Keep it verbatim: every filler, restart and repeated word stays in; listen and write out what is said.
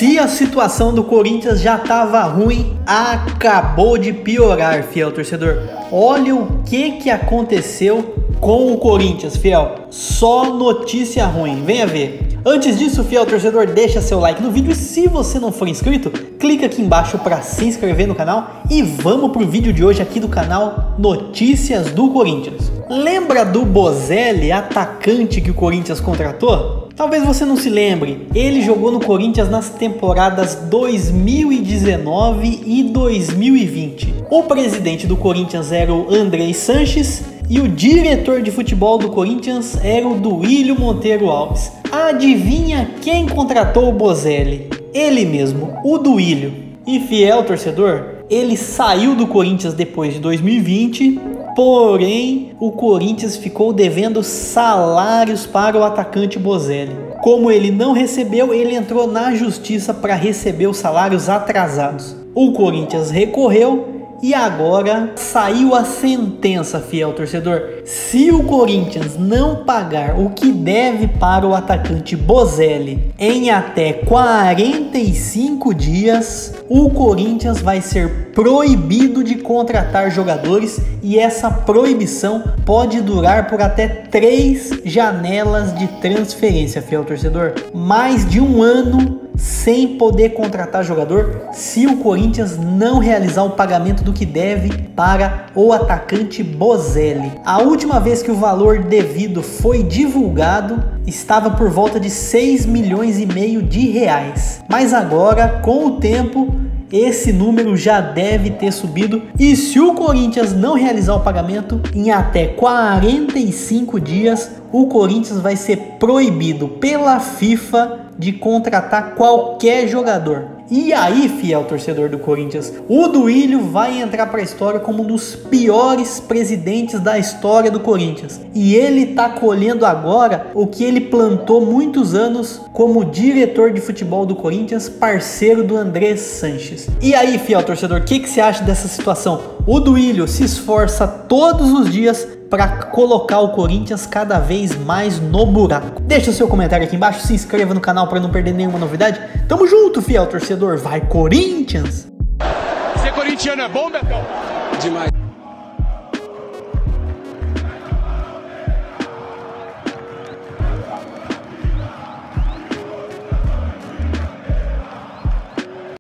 Se a situação do Corinthians já estava ruim, acabou de piorar, fiel torcedor. Olha o que que aconteceu com o Corinthians, fiel. Só notícia ruim, venha ver. Antes disso, fiel torcedor, deixa seu like no vídeo e se você não for inscrito, clica aqui embaixo para se inscrever no canal e vamos pro vídeo de hoje aqui do canal Notícias do Corinthians. Lembra do Bozelli, atacante que o Corinthians contratou? Talvez você não se lembre, ele jogou no Corinthians nas temporadas dois mil e dezenove e dois mil e vinte. O presidente do Corinthians era o André Sanches e o diretor de futebol do Corinthians era o Duílio Monteiro Alves. Adivinha quem contratou o Bozelli? Ele mesmo, o Duílio. E fiel torcedor, ele saiu do Corinthians depois de dois mil e vinte, porém o Corinthians ficou devendo salários para o atacante Bozelli. Como ele não recebeu, ele entrou na justiça para receber os salários atrasados. O Corinthians recorreu e agora saiu a sentença, fiel torcedor. Se o Corinthians não pagar o que deve para o atacante Bozelli em até quarenta e cinco dias, o Corinthians vai ser proibido de contratar jogadores e essa proibição pode durar por até três janelas de transferência, fiel torcedor. Mais de um ano sem poder contratar jogador se o Corinthians não realizar o pagamento do que deve para o atacante Bozelli. A última vez que o valor devido foi divulgado estava por volta de seis milhões e meio de reais, mas agora com o tempo esse número já deve ter subido e se o Corinthians não realizar o pagamento em até quarenta e cinco dias, o Corinthians vai ser proibido pela FIFA de contratar qualquer jogador. E aí, fiel torcedor do Corinthians, o Duílio vai entrar para a história como um dos piores presidentes da história do Corinthians. E ele está colhendo agora o que ele plantou muitos anos como diretor de futebol do Corinthians, parceiro do André Sanches. E aí, fiel torcedor, o que, que você acha dessa situação? O Duílio se esforça todos os dias para colocar o Corinthians cada vez mais no buraco. Deixa o seu comentário aqui embaixo, se inscreva no canal para não perder nenhuma novidade. Tamo junto, fiel torcedor. Vai, Corinthians! Ser corintiano é bom, Betão? Demais.